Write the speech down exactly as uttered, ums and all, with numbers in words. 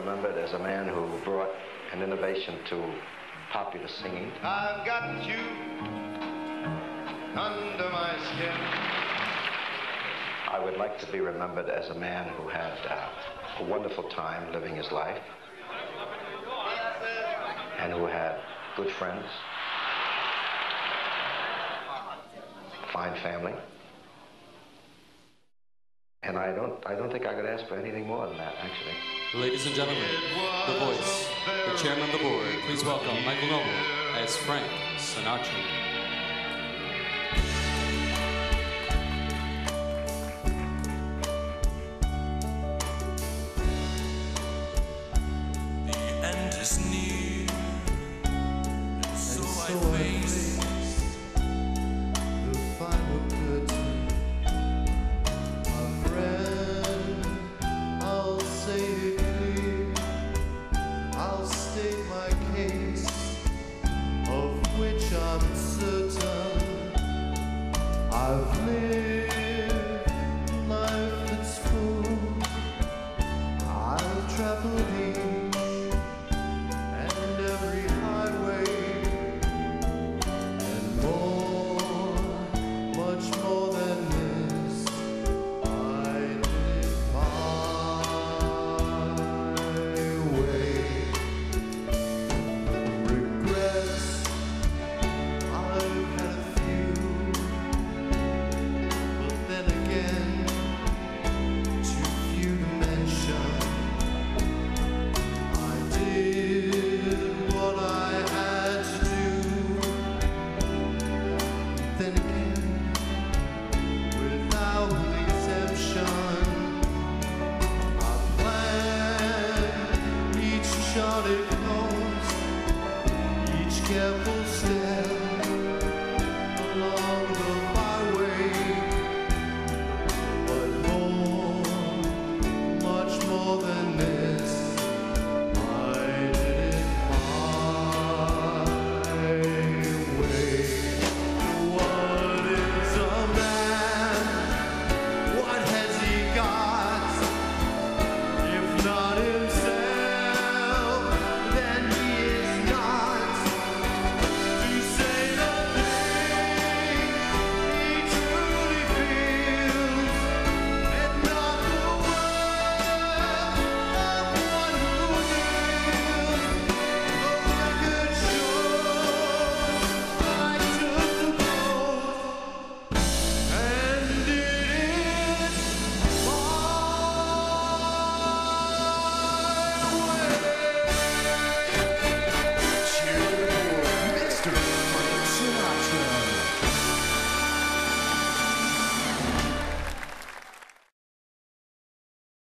remembered as a man who brought an innovation to popular singing. I've got you under my skin. I would like to be remembered as a man who had uh, a wonderful time living his life and who had good friends, fine family. And I don't, I don't think I could ask for anything more than that, actually. Ladies and gentlemen, the voice, the chairman of the board, please welcome Michael Noble as Frank Sinatra.